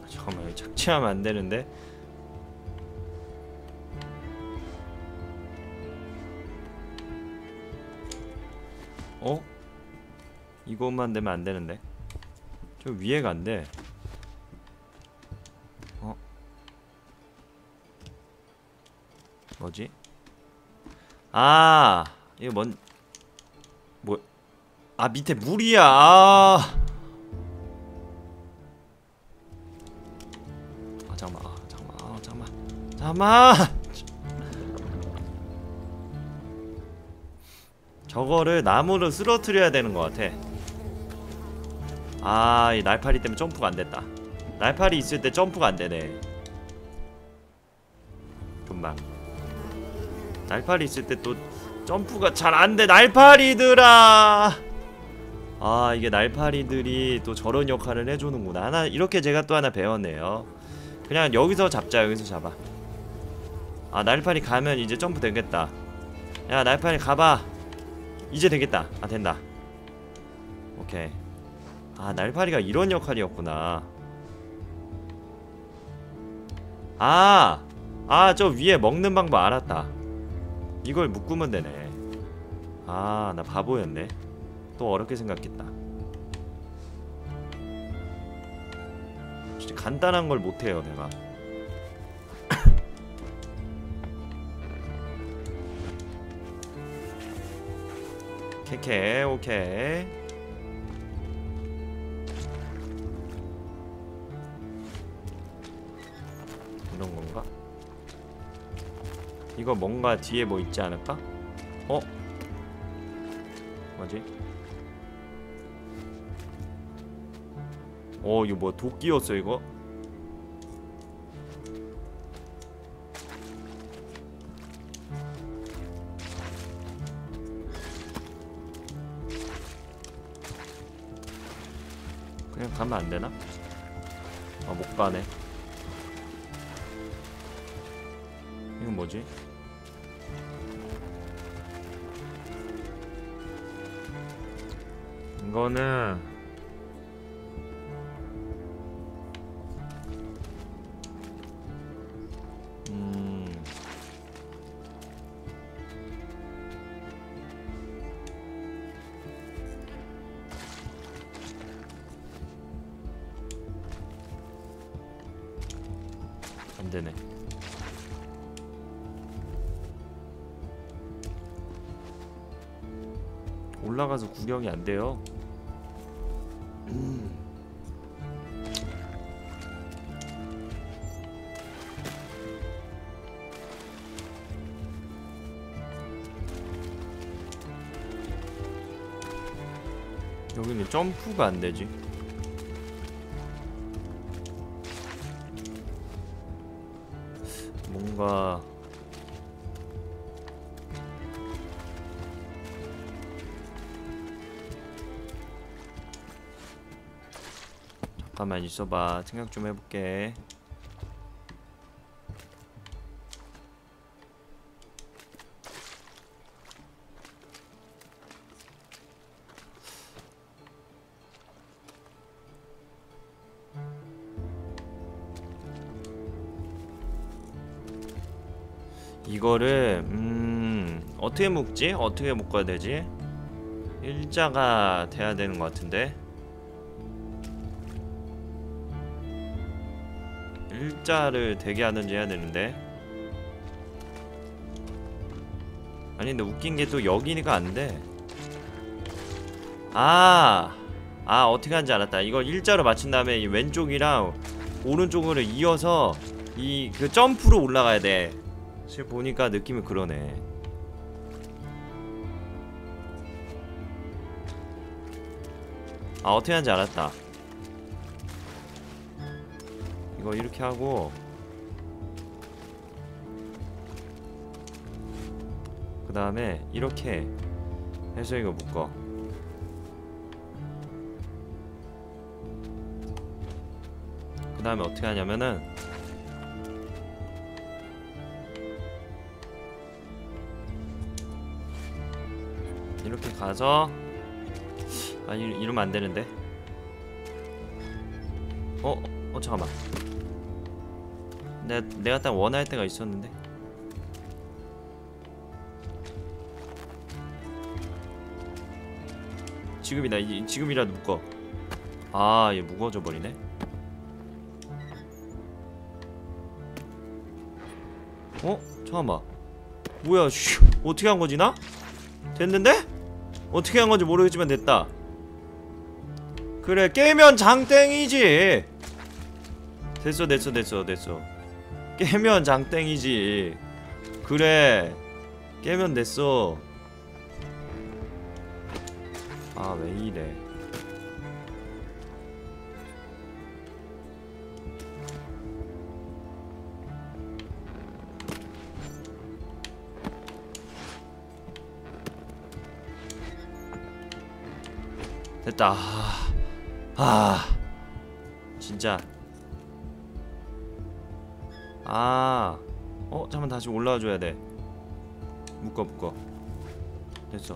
잠깐만, 착취하면 안 되는데. 어? 이것만 되면 안 되는데. 저 위에가 안 돼. 뭐지? 아, 이거 뭐, 아, 밑에 물이야. 잠깐만. 저거를 나무로 쓰러뜨려야 되는 것 같아. 아, 이 날파리 때문에 점프가 안 됐다. 날파리 있을 때 점프가 안 되네. 금방. 날파리 있을 때 또 점프가 잘 안 돼. 날파리들아. 아, 이게 날파리들이 또 저런 역할을 해주는구나. 하나 이렇게 제가 또 하나 배웠네요. 그냥 여기서 잡자. 여기서 잡아. 아, 날파리 가면 이제 점프 되겠다. 야, 날파리 가봐. 이제 되겠다. 아, 된다. 오케이. 아, 날파리가 이런 역할이었구나. 아, 저 위에 먹는 방법 알았다. 이걸 묶으면 되네. 아, 나 바보였네. 또 어렵게 생각했다. 진짜 간단한 걸 못해요 내가. 케케. 오케이. 이런 건가? 이거 뭔가 뒤에 뭐 있지 않을까? 어? 뭐지? 이거 뭐 도끼였어 이거? 그냥 가면 안 되나? 아, 못 가네. 이건 뭐지? 이거는 안 되네. 올라가서 구경이 안 돼요. 여기는 점프가 안 되지. 뭔가 잠깐만 있어봐. 생각 좀 해볼게. 이거를 어떻게 묶지? 어떻게 묶어야 되지? 일자가 돼야 되는 것 같은데. 일자를 되게 하든지 해야 되는데. 아니 근데 웃긴 게 또 여기니까 안 돼. 어떻게 하는지 알았다. 이걸 일자로 맞춘 다음에 이 왼쪽이랑 오른쪽으로 이어서 이 그 점프로 올라가야 돼. 지금 보니까 느낌이 그러네. 아, 어떻게 하는지 알았다. 이거 이렇게 하고 그 다음에 이렇게 해서 이거 묶어. 그 다음에 어떻게 하냐면은 이렇게 가서 이러면 안 되는데. 잠깐만. 내가 딱 원할 때가 있었는데. 지금이라도 묶어. 아, 얘 무거워져 버리네. 어? 잠깐만. 뭐야? 슈. 어떻게 한 거지 나? 됐는데? 어떻게 한 건지 모르겠지만 됐다. 그래, 깨면 장땡이지. 됐어. 깨면 장땡이지. 그래, 깨면 됐어. 아, 왜 이래. 됐다. 진짜. 잠깐만, 다시 올라와줘야 돼. 묶어. 됐어.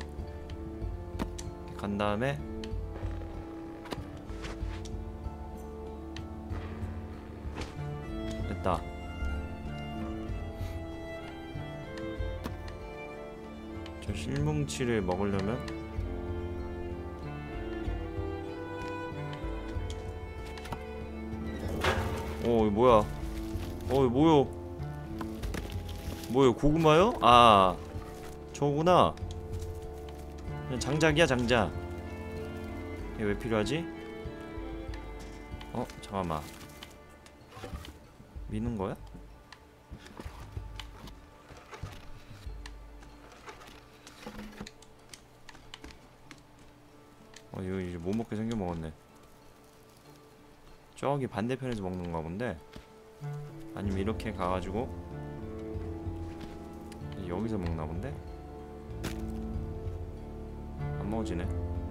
간 다음에 됐다. 저 실뭉치를 먹으려면 이거 뭐야? 이거 뭐요? 고구마요? 아, 저구나. 그냥 장작이야, 장작. 이게 왜 필요하지? 잠깐만. 미는 거야? 이거 이제 못 먹게 생겨 먹었네. 저기 반대편에서 먹는가 본데. 아니면 이렇게 가가지고 여기서 먹나 본데. 안 먹어지네.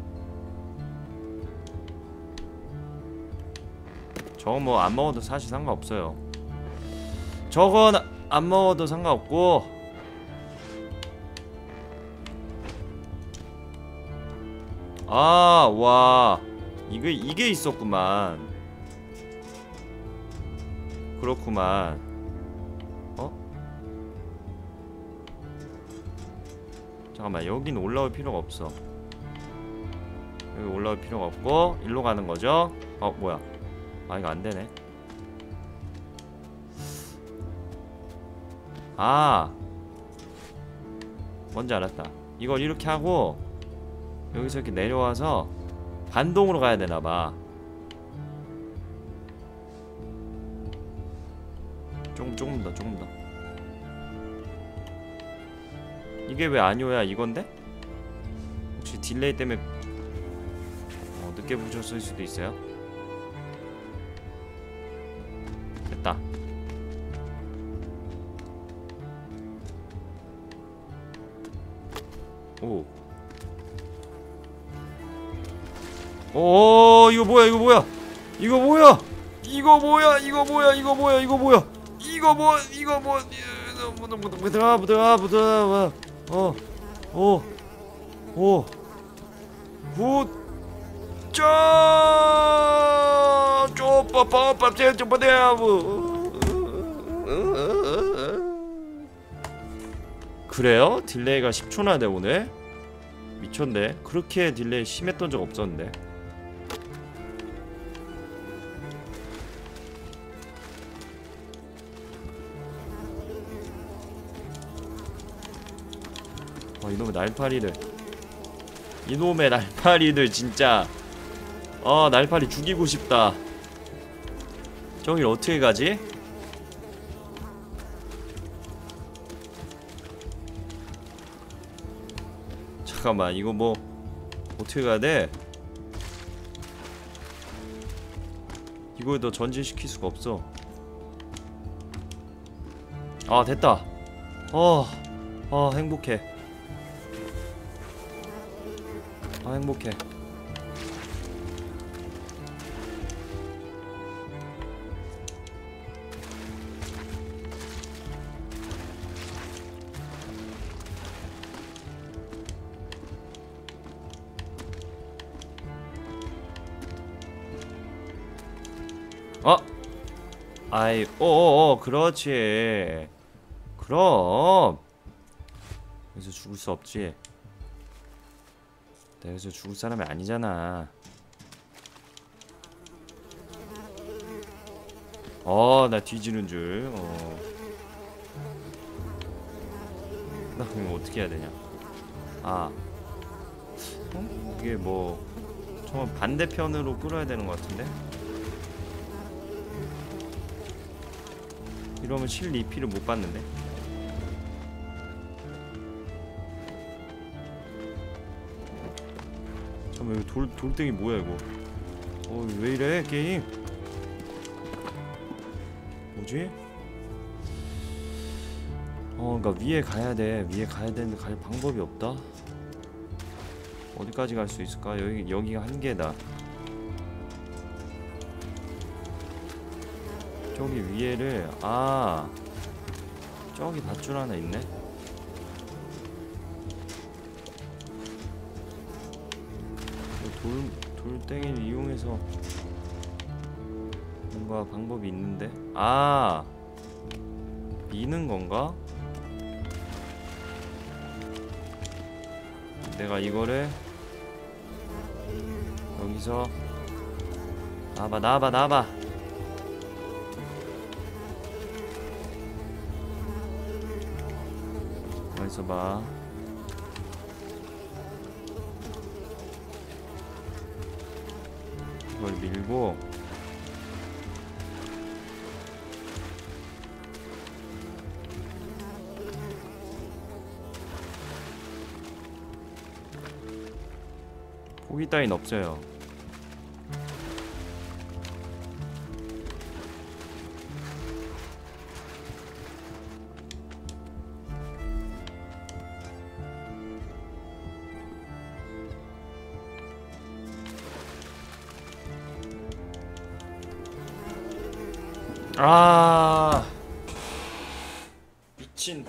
저거 뭐 안 먹어도 사실 상관없어요. 저건 안 먹어도 상관없고. 와, 이게 있었구만. 그렇구만. 잠깐만, 여긴 올라올 필요가 없어. 여기 올라올 필요가 없고 일로 가는 거죠? 뭐야? 이거 안 되네. 뭔지 알았다. 이걸 이렇게 하고 여기서 이렇게 내려와서 반동으로 가야 되나봐. 조금 더. 이게 왜 아니오야? 이건데? 혹시 딜레이 때문에 늦게 부셨을 수도 있어요? 됐다. 오, 이거 뭐야? 그래요? 딜레이가 10초나 돼 오늘? 미쳤네. 그렇게 딜레이 심했던 적 없었는데. 이놈의 날파리들. 이놈의 날파리들 진짜. 날파리 죽이고 싶다. 저길 어떻게 가지? 잠깐만, 이거 뭐 어떻게 가야 돼? 이걸 더 전진시킬 수가 없어. 됐다. 행복해. 행복해. 아이 어어어 그렇지. 그럼 여기서 죽을 수 없지. 내가 여기서 죽을 사람이 아니잖아. 나 뒤지는 줄. 나 그럼 어떻게 해야 되냐. 이게 뭐 정말 반대편으로 끌어야 되는 것 같은데. 이러면 실 리필을 못 받는데. 잠깐만, 이거 돌덩이 뭐야 이거. 왜 이래 게임. 뭐지? 그러니까 위에 가야 돼. 위에 가야 되는데 갈 방법이 없다. 어디까지 갈 수 있을까? 여기가 한계다. 저기 위에를 저기 밧줄 하나 있네. 돌덩이를 이용해서 뭔가 방법이 있는데. 미는 건가? 내가 이거를 여기서 나와봐. 가만있어 봐. 이걸 밀고 포기 따윈 없어요. 미친.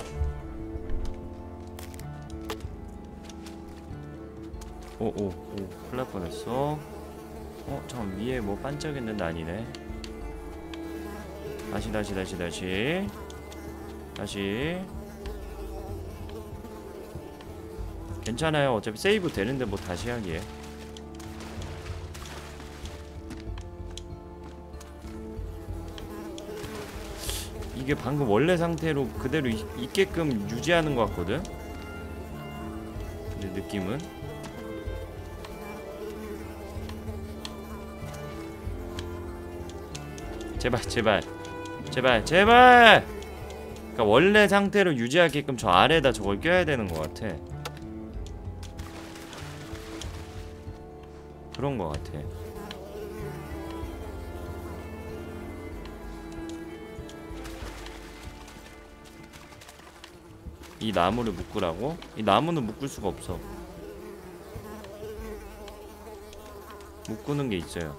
큰일 날 뻔했어. 잠깐 위에 뭐 반짝였는데 아니네. 다시. 괜찮아요. 어차피 세이브 되는데 뭐 다시 하기에. 이게 방금 원래 상태로 그대로 있게끔 유지하는 것 같거든? 근데 느낌은? 제발. 그러니까 원래 상태로 유지하게끔 저 아래에다 저걸 껴야 되는 것 같아. 그런 것 같아. 이 나무를 묶으라고? 이 나무는 묶을 수가 없어. 묶는 게 있어요.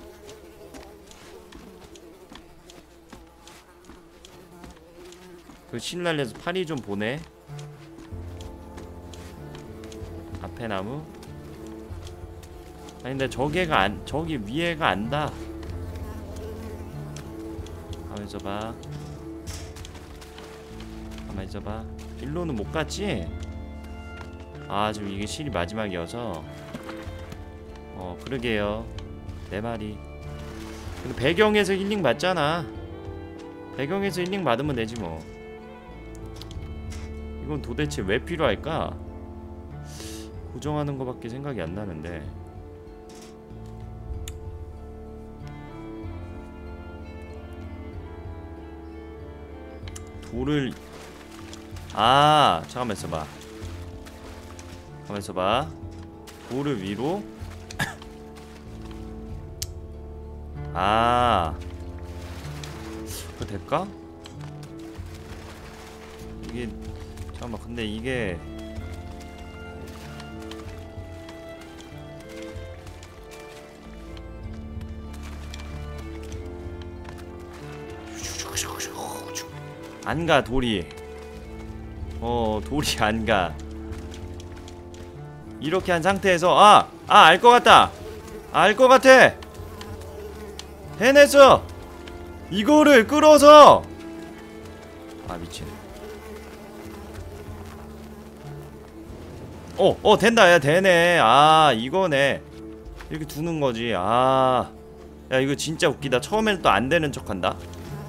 그 신랄해서 파리 좀 보내. 앞에 나무. 아니 근데 저기 위에가 안다. 가만히 있어봐. 일로는 못 갔지? 지금 이게 실이 마지막이어서. 그러게요. 내 말이. 근데 배경에서 힐링 받잖아. 배경에서 힐링 받으면 되지 뭐. 이건 도대체 왜 필요할까? 고정하는 거밖에 생각이 안 나는데. 돌을 잠깐만 있어봐. 돌을 위로. 그거 될까? 이게 잠깐만. 근데 이게 안가 돌이. 돌이 안가. 이렇게 한 상태에서 알 것 같다. 알 것 같아. 해냈어. 이거를 끌어서 아 미친. 된다. 야 되네. 아 이거네. 이렇게 두는 거지. 아 야 이거 진짜 웃기다. 처음에는 또 안 되는 척한다.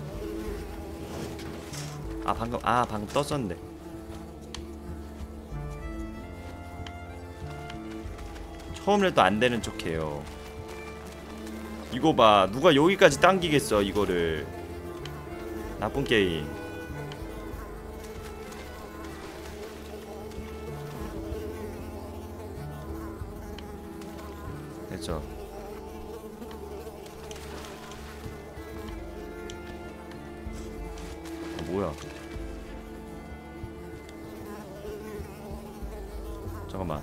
방금 떴었는데. 처음에는 또 안 되는 척해요. 이거 봐. 누가 여기까지 당기겠어 이거를. 나쁜 게임. 됐죠. 뭐야. 잠깐만.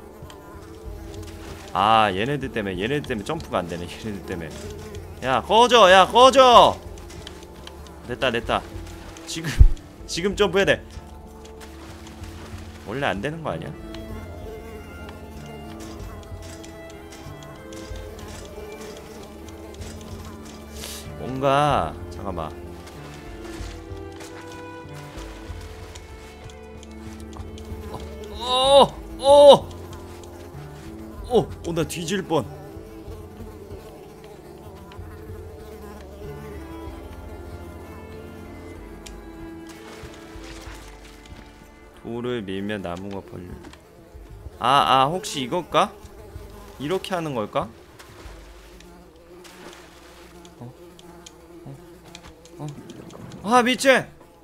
아 얘네들 때문에 점프가 안되네. 얘네들 때문에. 야 꺼져. 야 꺼져. 됐다. 지금 점프해야돼. 원래 안되는 거 아니야? 뭔가 잠깐만. 나 뒤질 뻔. 돌을 밀면 나무가 벌려. 혹시 이걸까? 이렇게 하는 걸까? 미친!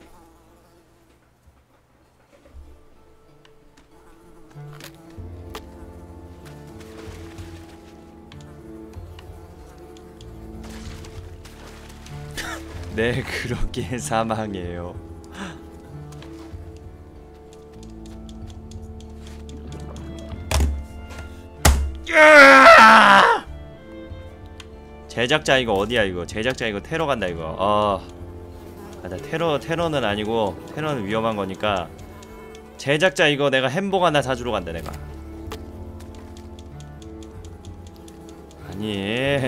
네, 그렇게 사망해요. 제작자 이거 어디야 이거. 제작자 이거 테러 간다 이거. 맞아. 테러는 아니고, 테러는 위험한 거니까. 제작자 이거 내가 햄버거 하나 사주러 간다 내가. 아니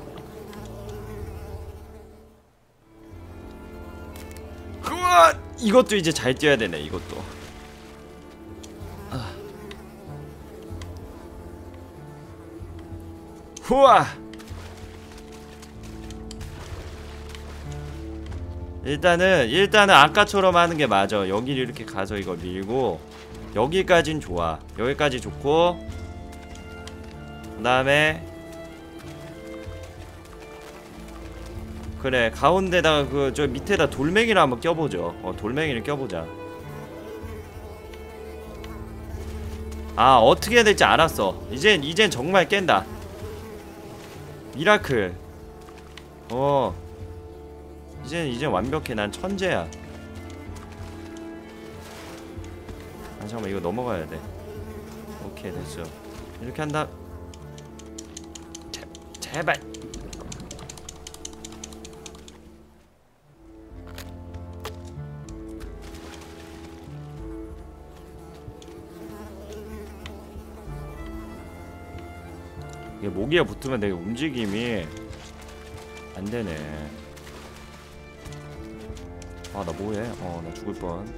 이것도 이제 잘 뛰어야 되네 이것도. 후아. 일단은 아까처럼 하는 게 맞아. 여기를 이렇게 가서 이거 밀고, 여기까진 좋아. 여기까지 좋고, 그 다음에 그래 가운데다가 저 밑에다 돌멩이를 한번 껴보죠. 돌멩이를 껴보자. 어떻게 해야 될지 알았어. 이젠 정말 깬다. 미라클. 이젠 완벽해. 난 천재야. 잠깐만 이거 넘어가야 돼. 오케이 됐어. 이렇게 한다. 제발. 이게 모기가 붙으면 되게 움직임이 안 되네. 나 뭐해? 나 죽을 뻔.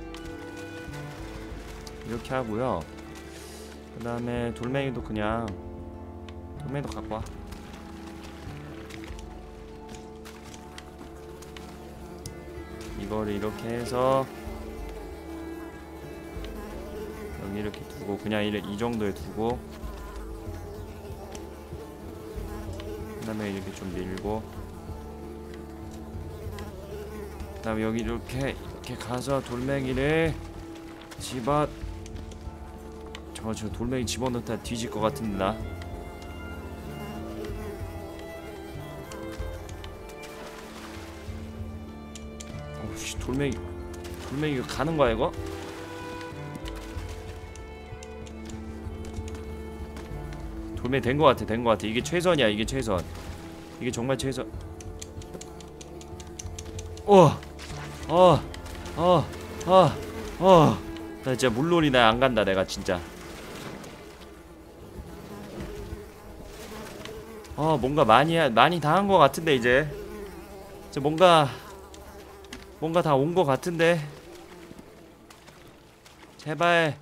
이렇게 하고요. 그 다음에 돌멩이도 갖고 와. 이거를 이렇게 해서 여기 이렇게 두고, 그냥 이 정도에 두고, 그 다음에 이렇게 좀 밀고, 그 다음에 여기 이렇게 가서 돌멩이를 저 돌멩이 집어넣다 뒤질 것 같은데 나. 어우씨, 돌멩이 이거 가는 거야 이거? 돌멩이 된 거 같아. 이게 최선이야. 이게 정말 최선. 나 진짜 물놀이 나 안 간다 내가 진짜. 뭔가 많이 다 한 거 같은데 이제. 이제 뭔가 다 온 거 같은데. 제발.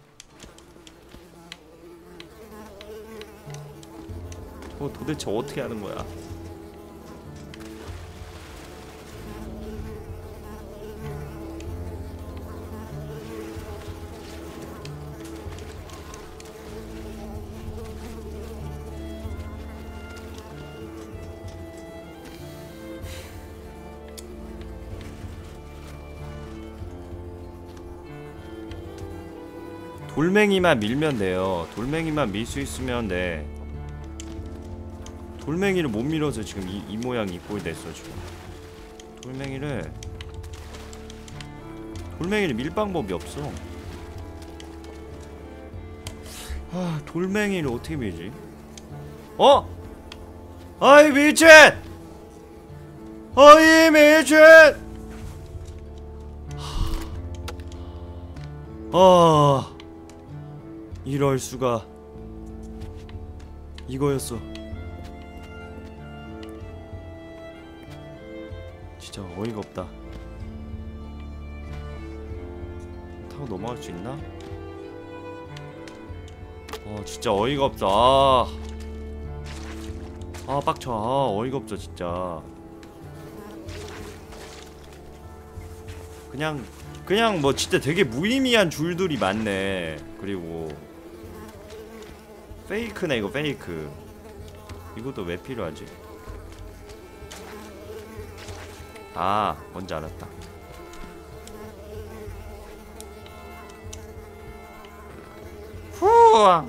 도대체 어떻게 하는 거야? 돌멩이만 밀면 돼요. 돌멩이만 밀 수 있으면 돼. 돌멩이를 못 밀어서 지금 이 모양이 꼴 됐어 지금. 돌멩이를 밀 방법이 없어. 아, 돌멩이를 어떻게 밀지? 어? 아이 미친! 아이 미친! 아, 이럴 수가. 이거였어. 진짜 어이가 없다. 타고 넘어갈 수 있나? 진짜 어이가 없다. 빡쳐. 어이가 없어 진짜. 그냥 뭐 진짜 되게 무의미한 줄들이 많네. 그리고 페이크네 이거. 페이크. 이것도 왜 필요하지? 뭔지 알았다. 후아.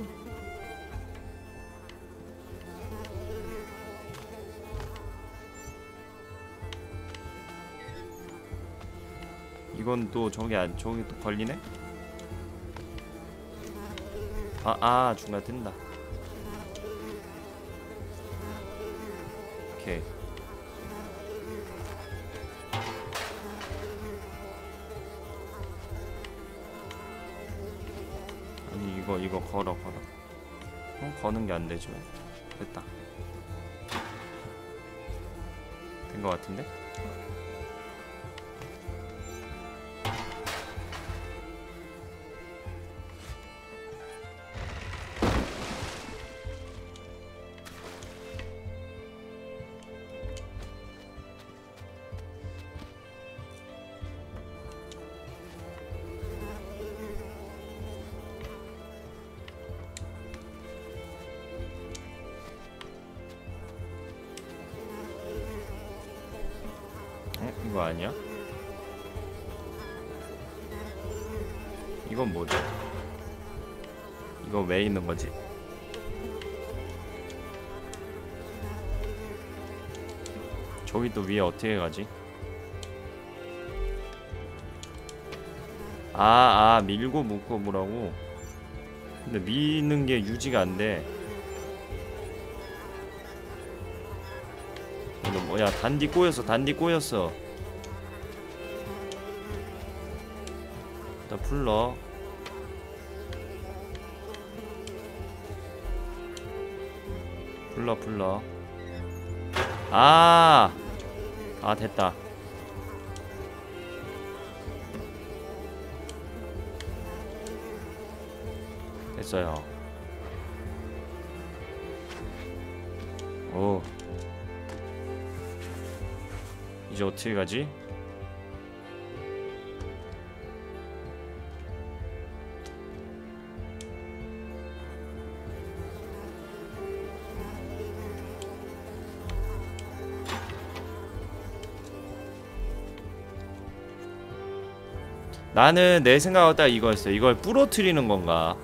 이건 또 저기 또 걸리네? 중간 뜬다. 오케이. 아니 이거 걸어. 거는 게 안 되죠. 됐다. 된 거 같은데? 이거 아니야? 이건 뭐지? 이거 왜 있는 거지? 저기 또 위에 어떻게 가지? 밀고 묶고 뭐라고? 근데 미는 게 유지가 안 돼. 이거 뭐야? 단디 꼬였어. 일단 불러. 됐다. 됐어요. 오. 이제 어떻게 가지? 나는 내 생각은 딱 이거였어. 이걸 부러뜨리는 건가?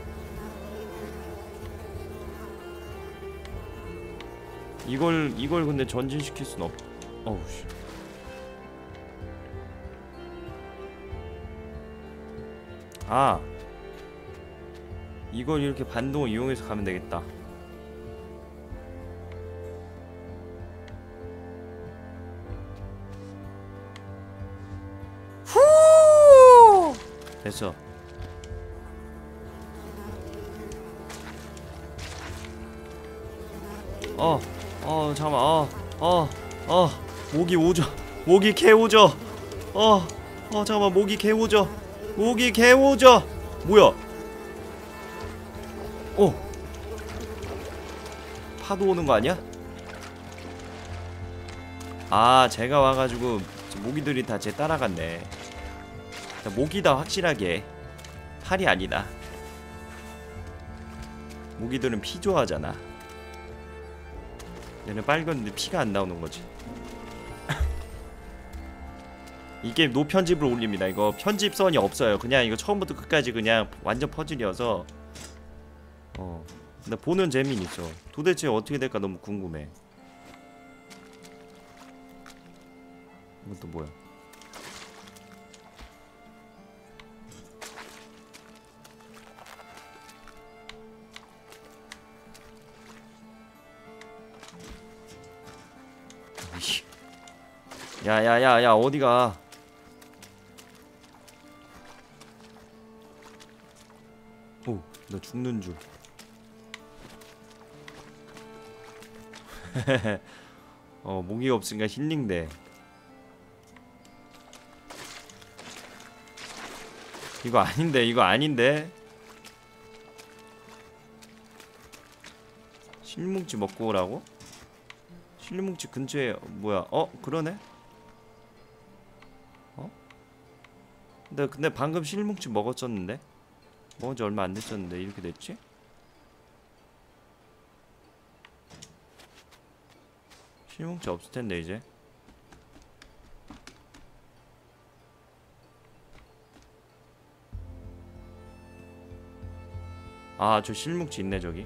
이걸 근데 전진시킬 순 없. 어우 씨. 이걸 이렇게 반동을 이용해서 가면 되겠다. 후! 됐어. 잠깐만. 목이 오죠. 목이 개오져. 잠깐만, 목이 개오져. 목이 개오져. 뭐야? 파도 오는 거 아니야? 아, 제가 와가지고 모기들이 다 제 따라갔네. 모기다, 확실하게. 팔이 아니다. 모기들은 피 좋아하잖아. 얘는 빨간데 피가 안 나오는 거지. 이게 노편집으로 올립니다. 이거 편집선이 없어요. 그냥 이거 처음부터 끝까지 그냥 완전 퍼즐이어서. 근데 보는 재미는 있어. 도대체 어떻게 될까 너무 궁금해. 이건 또 뭐야? 야야야야, 어디가? 나 죽는 줄. 모기가 없으니까 힐링돼. 이거 아닌데, 이거 아닌데. 실뭉치 먹고 오라고? 실뭉치 근처에 뭐야? 그러네? 근데 방금 실뭉치 먹었었는데? 먹은지 얼마 안 됐었는데 이렇게 됐지? 실뭉치 없을 텐데 이제. 아, 저 실뭉치 있네 저기.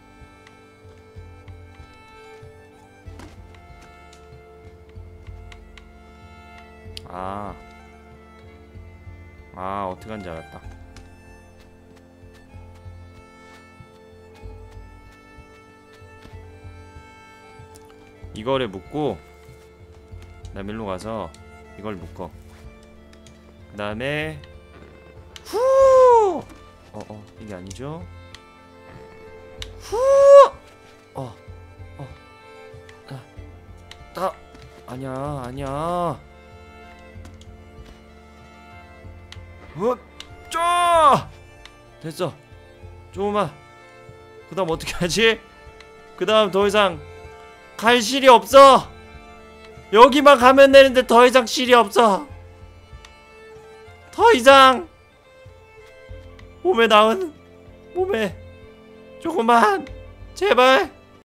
어떻게 한지 알았다. 이거를 묶고 그다음에 일로 가서 이걸 묶어. 그 다음에 후! 이게 아니죠? 후! 아니야. 됐어. 조금만. 그 다음 어떻게 하지? 그 다음 더 이상 갈 실이 없어. 여기만 가면 되는데 더 이상 실이 없어. 더 이상 몸에 조금만 제발.